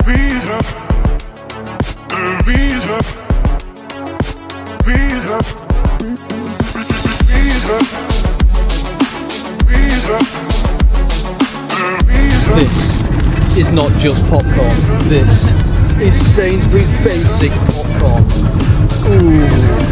This is not just popcorn, this is Sainsbury's basic popcorn. Ooh.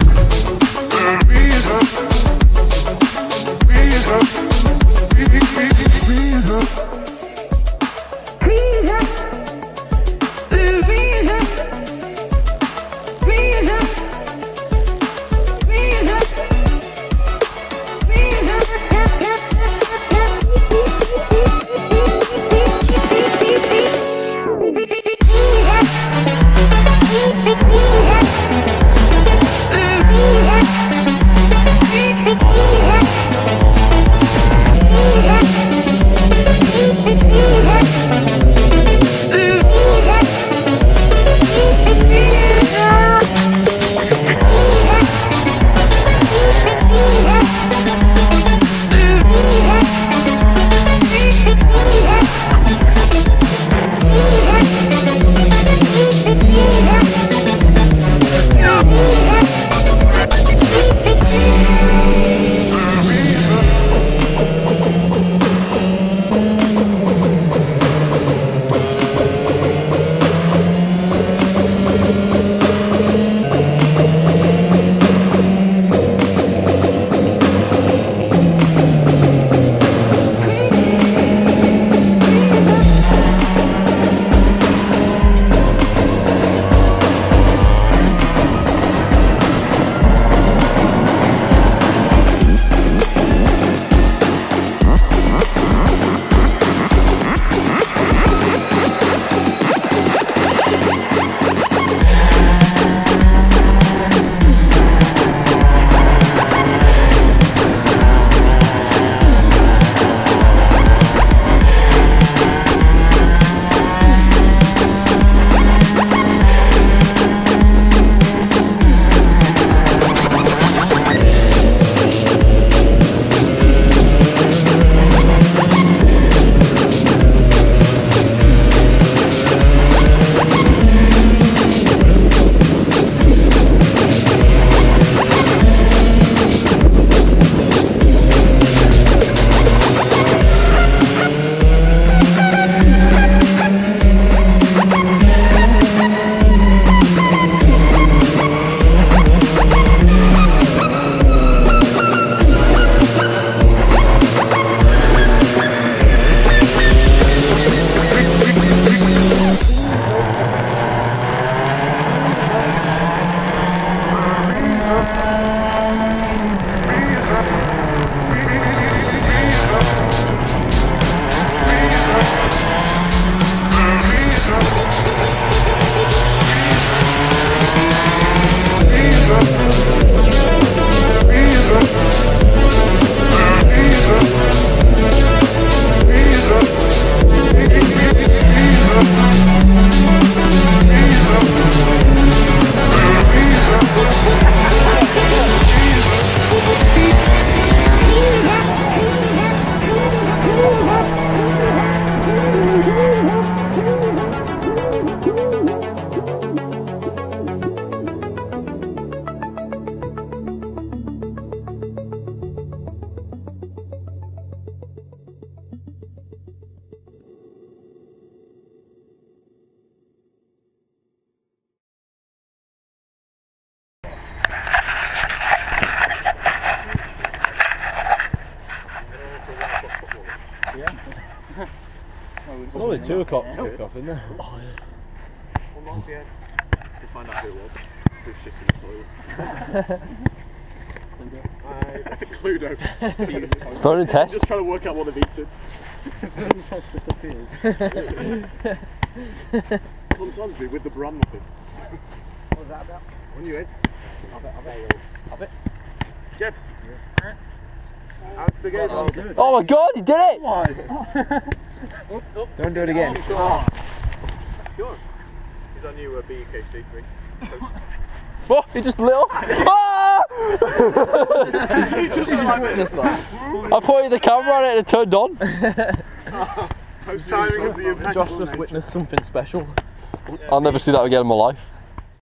It's only 2 o'clock kickoff, isn't it? Oh yeah. Well, not the end. We'll find out who it was. Who's shit in the toilet. Cluedo. It's phone and test. Just trying to work out what they've eaten. The test just appears. Sometimes with the bran muffin. What was that about? On you in? Have it. Jeb. Yeah. That's the game. Oh my god, he did it! Don't do it again. Oh, sure. Sure. He's our new BUKC coach. Oh, he just lit up. Ah! Just witness that. I pointed the camera on it and it turned on. Post timing of the Josh just witnessed something special. I'll never see that again in my life.